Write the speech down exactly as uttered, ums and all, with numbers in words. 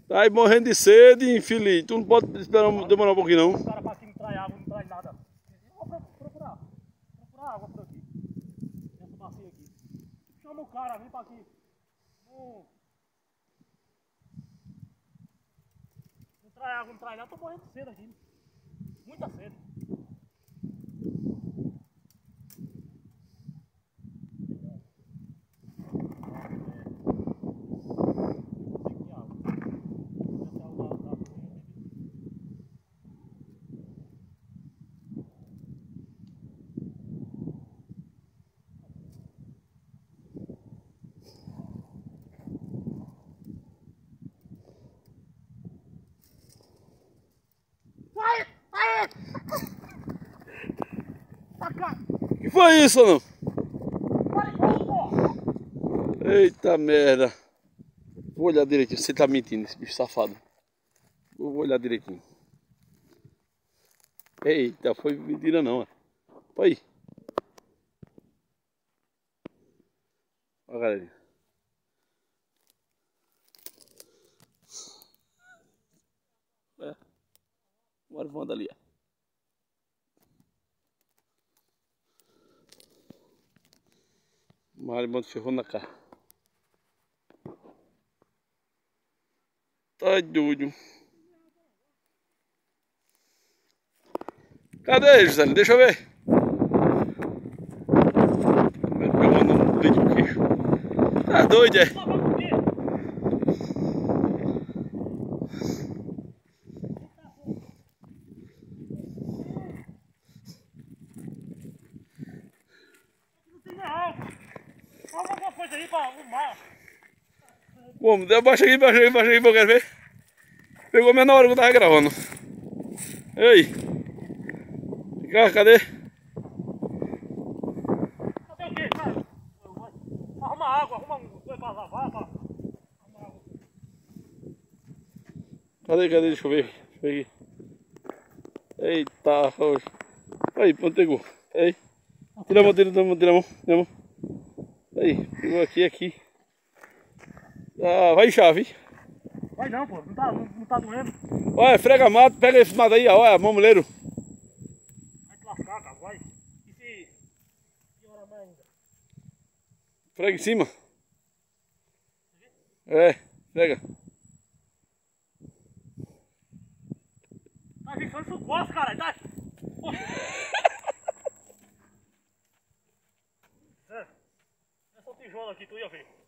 Tá aí morrendo de sede, infeliz. Tu não pode esperar demorar um pouquinho, não. O cara pra aqui não traz água, não traz nada. Vou procurar. Procurar água por aqui. Nessa bacia aqui. Chama o cara, vem pra aqui. Não, não traz água, não traz nada. Tô morrendo de sede aqui. Muita sede. Que foi isso, não? Eita merda. Vou olhar direitinho. Você tá mentindo, esse bicho safado. Vou olhar direitinho. Eita, foi mentira não, ó. Foi. Olha a galerinha. É. Agora vamos ali, ó. Marimbondo ferrou na cara. Tá doido. Cadê, José? Deixa eu ver. Pegando um dedo do queixo. Tá doido, é? Alguma coisa aí pra arrumar. Bom, baixa aqui, baixa aqui, baixa aqui pra eu quero ver. Pegou menor hora que eu tava gravando. Ei! Cá, cadê? Cadê o quê, cara? Arruma água, arruma um coisa pra lavar, pra... Arruma água. Cadê, cadê? Deixa eu ver. Deixa eu ver aqui. Eita, roxa. Aí, pronto, pegou. Aí. Tira a mão, tira a mão, tira a mão. Tira a mão. Aí, pegou aqui, aqui. Ah, vai inchar, vi? Vai não, pô, não tá, não, não tá doendo. Olha, frega mato, pega esse mato aí, olha, mamuleiro. Vai te lascar, cara, vai. E se piora mais ainda? Frega em cima. É, frega. Tá vindo isso gosta, cara, tá? É, essa tijolo aqui, tu ia ver.